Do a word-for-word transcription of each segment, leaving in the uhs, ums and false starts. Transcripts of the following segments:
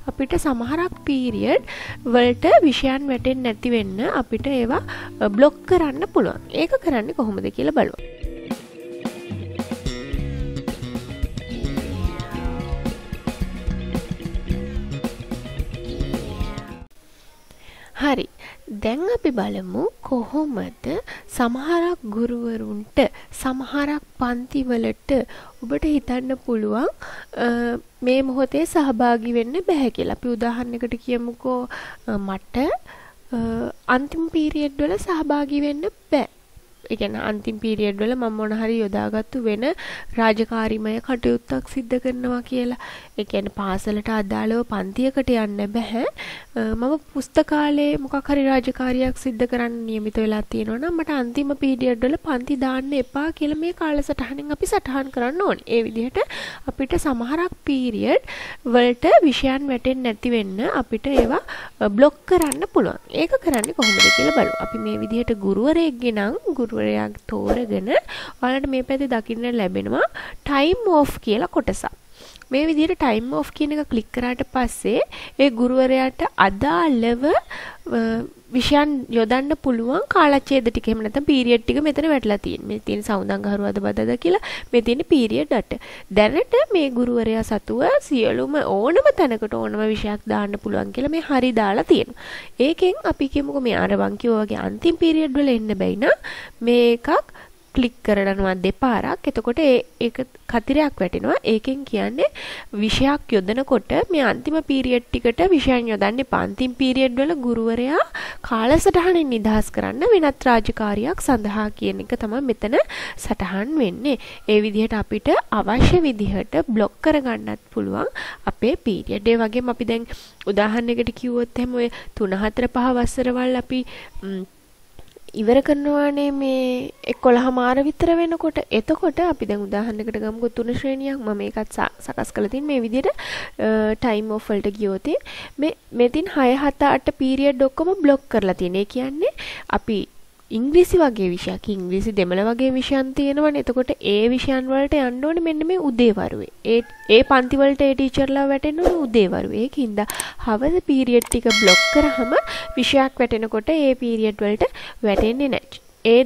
අපිට සමහරක් පීරියඩ් වලට විෂයන් වැටෙන්නේ නැති වෙන්න අපිට ඒවා બ્લોක් කරන්න පුළුවන්. ඒක කරන්නේ කොහොමද කියලා බලමු. හරි. දැන් අපි බලමු කොහොමද සමහරක් ගුරුවරුන්ට සමහරක් පන්ති වලට ඔබට හිතන්න පුළුවන් මේ මොහොතේ සහභාගී වෙන්න බෑ කියලා. අපි උදාහරණයකට කියමුකෝ මට අන්තිම පීරියඩ් වල සහභාගී වෙන්න බෑ. ඒ කියන්නේ අන්තිම පීරියඩ් වල මම මොන හරි යොදාගත්තු වෙන රාජකාරීමය කටයුත්තක් සිද්ධ කරනවා කියලා. ඒ කියන්නේ පාසලට අදාළව පන්තියකට යන්න බෑ. මම පුස්තකාලයේ මොකක් හරි රාජකාරියක් සිද්ධ කරන්න නියමිත වෙලා තියෙනවා නම් මට අන්තිම පීරියඩ් වල පන්ති දාන්න එපා කියලා මේ කාලසටහනෙන් අපි සටහන් කරන්න ඕනේ. ඒ විදිහට අපිට සමහරක් පීරියඩ් වලට විෂයන් වැටෙන්නේ නැති වෙන්න අපිට ඒවා બ્લોක් කරන්න පුළුවන්. ඒක කරන්නේ කොහොමද කියලා බලමු. අපි මේ විදිහට ගුරුවරයෙක්ගේ නම් ගුරුවරයා තෝරගෙන ඔයාලට මේ පැත්තේ දකින්න ලැබෙනවා time off කියලා කොටසක්. මේ විදිහට time off කියන එක ක්ලික් කරාට පස්සේ ඒ ගුරුවරයාට අදාළව විෂයන් යොදන්න පුළුවන් කාලච්ඡේද ටික එහෙම නැත්නම් පීරියඩ් ටික මෙතන වැටලා තියෙනවා. මේ තියෙන සෞන්දර්යහරුවද බදද කියලා මේ තියෙන පීරියඩ් අට. දැනට මේ ගුරුවරයා සතුව සියලුම ඕනම තැනකට ඕනම විෂයක් දාන්න පුළුවන් කියලා මේ හරි දාලා තියෙනවා. ඒකෙන් අපි කියමුකෝ මේ අර වන් කිව්වා වගේ අන්තිම පීරියඩ් වල එන්න බැයි නම් මේකක් ක්ලික් කරනවා දෙපාරක්. එතකොට ඒක කතිරයක් වැටෙනවා. ඒකෙන් කියන්නේ විෂයක් යොදනකොට මේ අන්තිම පීරියඩ් ටිකට විෂයන් යොදන්න එපා. අන්තිම පීරියඩ් වල ගුරුවරයා කාලසටහනින් නිදහස් කරන්න වෙනත් රාජකාරියක් සඳහා කියන එක තමයි මෙතන සටහන් වෙන්නේ. ඒ විදිහට අපිට අවශ්‍ය විදිහට બ્લોක් කරගන්නත් පුළුවන් අපේ පීරියඩ්. ඒ වගේම අපි දැන් උදාහරණයකට කිව්වොත් එහෙම ඔය තුන හතර පහ වසරවල් අපි ඉවර කරනවානේ මේ එකොළහ මාර විතර වෙනකොට. එතකොට අපි දැන් උදාහරණයකට ගමුකෝ තුන ශ්‍රේණියක් මම මේකත් සකස් කරලා තින් මේ විදිහට ටයිම් ඔෆ් වලට ගියොත් මේ මෙතින් හය හත අට පීරියඩ් ඔක්කොම બ્લોක් කරලා තියෙන. ඒ කියන්නේ අපි ඉංග්‍රීසි වගේ විෂයක් ඉංග්‍රීසි දෙමළ වගේ විෂයන් තියෙනවනේ. එතකොට ඒ විෂයන් වලට යන්න ඕනේ මෙන්න මේ උදේවරුේ. ඒ ඒ පන්ති වලට ඒ ටීචර්ලා වැටෙන්න ඕනේ උදේවරුේ. ඒකින්ද හවස පීරියඩ් ටික બ્લોක් කරාම විෂයක් වැටෙනකොට ඒ පීරියඩ් වලට වැටෙන්නේ නැහැ. ඒ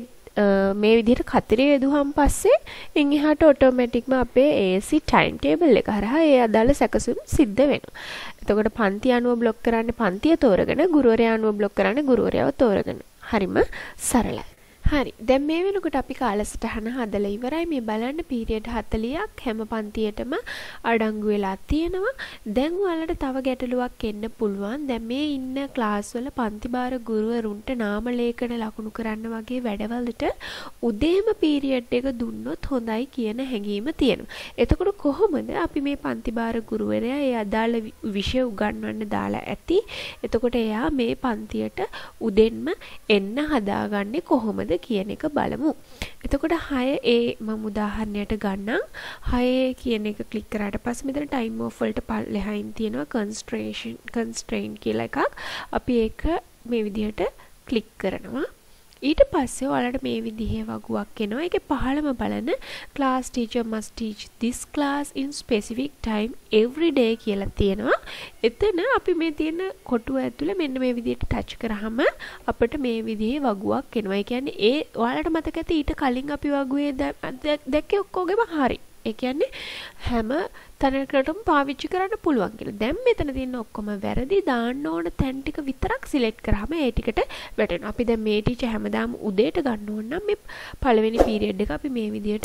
මේ විදිහට කතරේ යදුවම් පස්සේ ඉන් එහාට ඔටෝමැටික්ම අපේ A C ටයිම් ටේබල් එක හරහා ඒ අදාළ සැකසුම් සිද්ධ වෙනවා. එතකොට පන්ති අනුව બ્લોක් කරන්නේ පන්තිය තෝරගෙන ගුරුවරයා අනුව બ્લોක් කරන්නේ ගුරුවරයාව තෝරගෙන. හරිම සරලයි. හරි. දැන් මේ වෙනකොට අපි කාලසටහන හදලා ඉවරයි. මේ බලන්න පීරියඩ් හතළියක් හැම පන්තියටම අඩංගු වෙලා තියෙනවා. දැන් ඔයාලට තව ගැටලුවක් එන්න පුළුවන්. දැන් මේ ඉන්න ක්ලාස් වල පන්ති භාර ගුරුවරුන්ට නාම ලේඛන ලකුණු කරන්න වගේ වැඩවලට උදේම පීරියඩ් එක දුන්නොත් හොඳයි කියන හැඟීම තියෙනවා. එතකොට කොහොමද අපි මේ පන්ති භාර ගුරුවරයා ඒ අදාළ විෂය උගන්වන්න දාලා ඇති? එතකොට එයා මේ පන්තියට උදෙන්ම එන්න හදාගන්නේ කොහොමද කියන එක බලමු. එතකොට හය ඒ මම උදාහරණයට ගන්නම්. හය කියන එක ක්ලික් කරාට පස්සේ මෙතන time off වලට පල්ලෙහායින් තියෙනවා constraint constraint කියලා එකක්. අපි ඒක මේ විදිහට ක්ලික් කරනවා. ඊට පස්සේ ඔයාලට මේ විදිහේ වගුවක් එනවා. ඒකේ පහළම බලන class teacher must teach this class in specific time every day කියලා තියෙනවා. එතන අපි මේ තියෙන කොටුව ඇතුලේ මෙන්න මේ විදිහට ටච් කරාම අපිට මේ විදිහේ වගුවක් එනවා. ඒ කියන්නේ ඒ ඔයාලට මතක ඇති ඊට කලින් අපි වගුවේ දැක්කේ ඔක්කොගෙම හරි. ඒ කියන්නේ හැම තැනකටම පාවිච්චි කරන්න පුළුවන් කියලා. දැන් මෙතන තියෙන ඔක්කොම වැරදි දාන්න ඕන තැන් ටික විතරක් සිලෙක්ට් කරාම ඒ ටිකට වැටෙනවා. අපි දැන් මේ ටීචර් හැමදාම උදේට ගන්න ඕන නම් මේ පළවෙනි පීරියඩ් එක අපි මේ විදිහට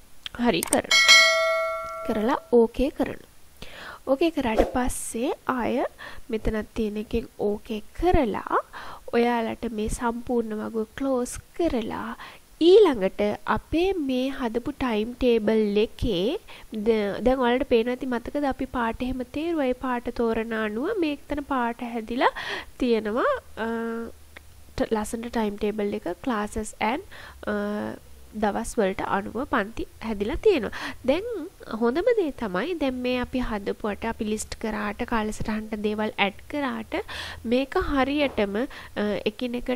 හරි කරනවා. කරලා ඕකේ කරනවා. ඕකේ කරාට පස්සේ ආය මෙතනක් තියෙන එකෙන් ඕකේ කරලා ඔයාලට මේ සම්පූර්ණ වගුව ක්ලෝස් කරලා ඊළඟට අපේ මේ හදපු ටයිම් ටේබල් එකේ දැන් ඔයාලට පේනවා ඇති මතකද අපි පාට එහෙම තේරුවා. ඒ පාට තෝරන අනුව මේකතන පාට හැදිලා තියෙනවා ලස්සනට ටයිම් ටේබල් එක classes and දවස් වලට අනුව පන්ති හැදිලා තියෙනවා. දැන් හොඳම දේ තමයි දැන් මේ අපි හදපුවට අපි ලිස්ට් කරාට කාලසටහනට දේවල් ඇඩ් කරාට මේක හරියටම එකිනෙකට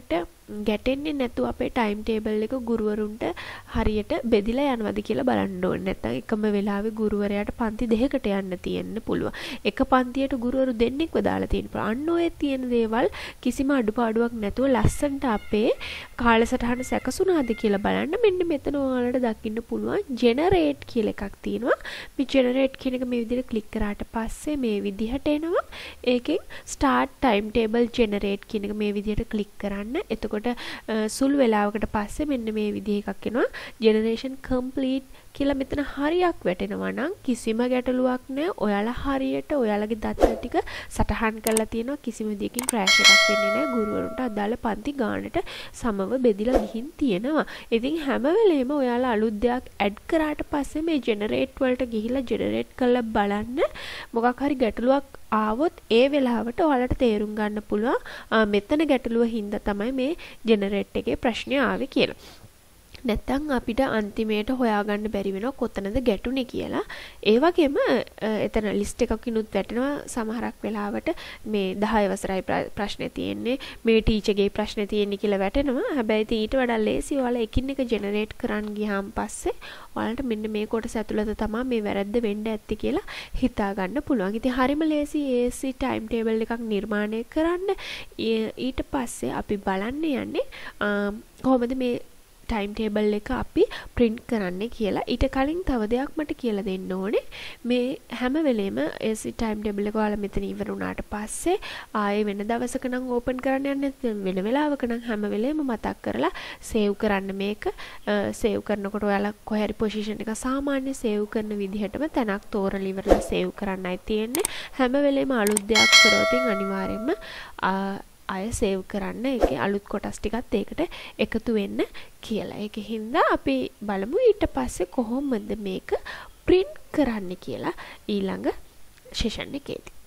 ගැටෙන්නේ නැතුව අපේ ටයිම් ටේබල් එක ගුරුවරුන්ට හරියට බෙදිලා යනවද කියලා බලන්න ඕනේ. නැත්නම් එකම වෙලාවේ ගුරුවරයාට පන්ති දෙකකට යන්න තියෙන්න පුළුවන්. එක පන්තියට ගුරුවරු දෙන්නෙක්ව දාලා තියෙන්න පුළුවන්. අන්න ඔය තියෙන දේවල් කිසිම අඩුපාඩුවක් නැතුව ලස්සනට අපේ කාලසටහන සැකසුණාද කියලා බලන්න මෙන්න මෙතන ඔයාලට දකින්න පුළුවන් ජෙනරේට් කියලා එකක් තියෙනවා. මේ ජෙනරේට් කියන එක මේ විදිහට ක්ලික් කරාට පස්සේ මේ විදිහට එනවා. ඒකෙන් ස්ටාර්ට් ටයිම් ටේබල් ජෙනරේට් කියන එක මේ විදිහට ක්ලික් කරන්න. එතකොට සුළු වෙලාවකට පස්සේ මෙන්න මේ විදිහ එකක් එනවා. ජෙනරේෂන් කම්ප්ලීට් කියලා මෙතන හරියක් වැටෙනවා නම් කිසිම ගැටලුවක් නැහැ. ඔයාලා හරියට ඔයාලගේ දත්ත ටික සටහන් කරලා තියෙනවා. කිසිම විදිහකින් ක්‍රෑෂ් එකක් වෙන්නේ නැහැ. ගුරුවරුන්ට අදාළ පන්ති ගානට සමව බෙදිලා ගිහින් තියෙනවා. ඉතින් හැම වෙලේම ඔයාලා අලුත් දෙයක් ඇඩ් කරාට පස්සේ මේ ජෙනරේට් වලට ගිහිල්ලා ජෙනරේට් කරලා බලන්න මොකක් හරි ගැටලුවක් ආවොත් ඒ වෙලාවට ඔයාලට තේරුම් ගන්න පුළුවන් මෙතන ගැටලුව හින්දා තමයි මේ ජෙනරේට් එකේ ප්‍රශ්නේ ආවේ කියලා. නැත්තම් අපිට අන්තිමේට හොයාගන්න බැරි වෙනවා කොතනද ගැටුනේ කියලා. ඒ වගේම එතන ලිස්ට් එකකිනුත් වැටෙනවා සමහරක් වෙලාවට මේ දහය වසරයි ප්‍රශ්නේ තියෙන්නේ මේ ටීචර්ගේ ප්‍රශ්නේ තියෙන්නේ කියලා වැටෙනවා. හැබැයි ඊට වඩා ලේසි ඔයාලා එකින් එක ජෙනරේට් කරන් ගියාන් පස්සේ ඔයාලට මෙන්න මේ කොටස ඇතුළත තමයි මේ වැරද්ද වෙන්න ඇත්තේ කියලා හිතා ගන්න පුළුවන්. ඉතින් හරිම ලේසි ඒ සී ටයිම් ටේබල් එකක් නිර්මාණය කරන්න. ඊට පස්සේ අපි බලන්න යන්නේ කොහොමද මේ ටයිම් ටේබල් එක අපි print කරන්නේ කියලා. ඊට කලින් තව දෙයක් මට කියලා දෙන්න ඕනේ. මේ හැම වෙලේම ඒ සී ටයිම් ටේබල් එක ඔයාලා මෙතන ඉවර වුණාට පස්සේ ආයේ වෙන දවසක නම් ඕපන් කරන්න යන්නේ නැත්නම් වෙන වෙලාවක නම් හැම වෙලේම මතක් කරලා සේව් කරන්න මේක. සේව් කරනකොට ඔයාලා කොහේ හරි පොසිෂන් එක සාමාන්‍ය සේව් කරන විදිහටම තැනක් තෝරලා ඉවරලා සේව් කරන්නයි තියෙන්නේ. හැම වෙලේම අලුත් දෙයක් කරොත් අනිවාර්යයෙන්ම අය සේව් කරන්න ඒකේ අලුත් කොටස් ටිකත් ඒකට එකතු වෙන්න කියලා. ඒකෙන් හින්දා අපි බලමු ඊට පස්සේ කොහොමද මේක print කරන්න කියලා ඊළඟ සෙෂන් එකේදී.